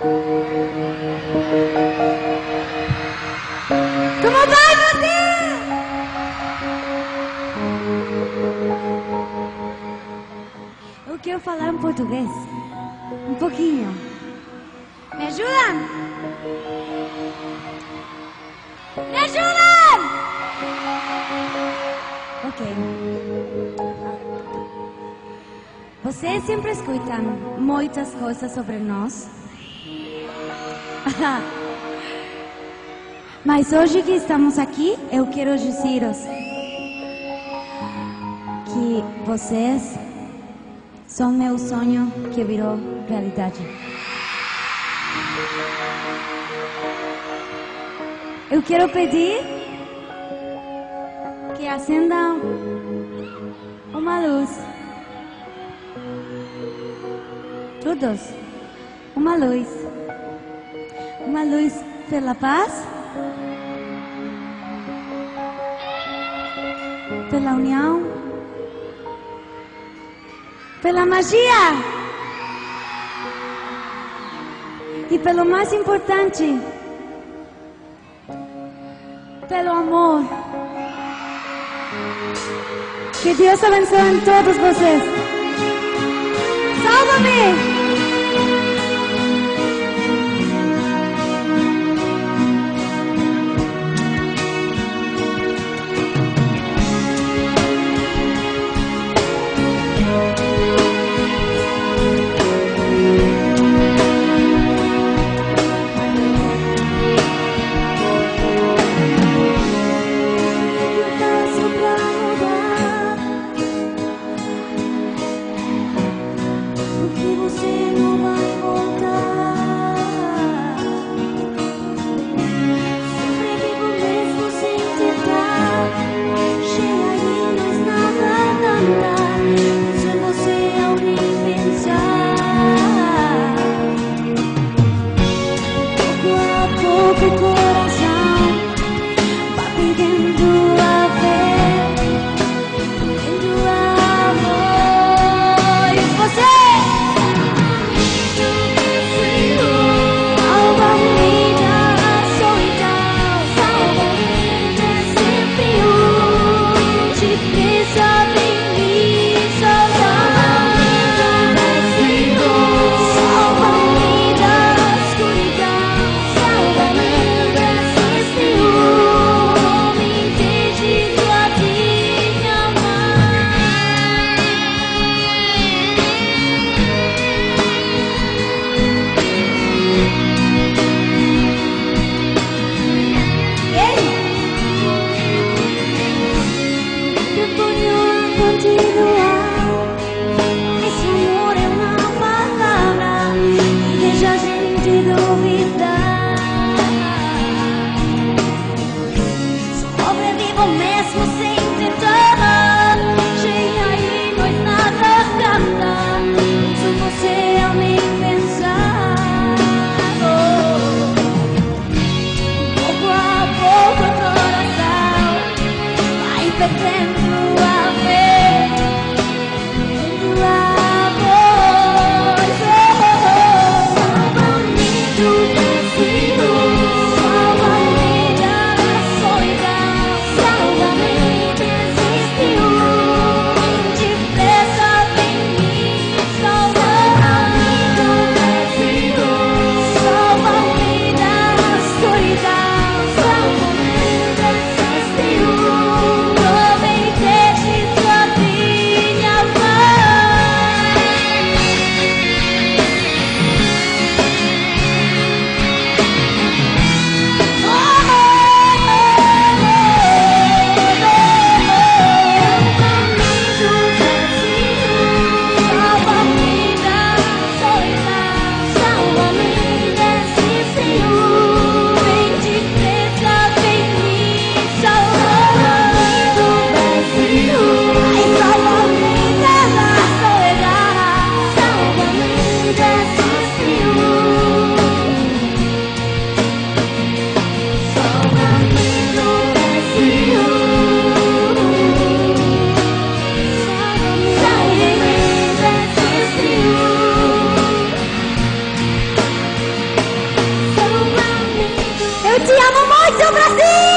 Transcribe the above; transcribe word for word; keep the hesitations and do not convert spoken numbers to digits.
Como vai você? Eu quero falar em português. Um pouquinho. Me ajudam? Me ajudam! Ok. Vocês sempre escutam muitas coisas sobre nós. Mas hoje que estamos aqui, eu quero dizer-vos que vocês são meu sonho que virou realidade. Eu quero pedir que acendam uma luz. Todos. Uma luz. Uma luz pela paz, pela união, pela magia e pelo mais importante, pelo amor. Que Deus abençoe a todos vocês. Salva-me! Você te amo muito, Brasil!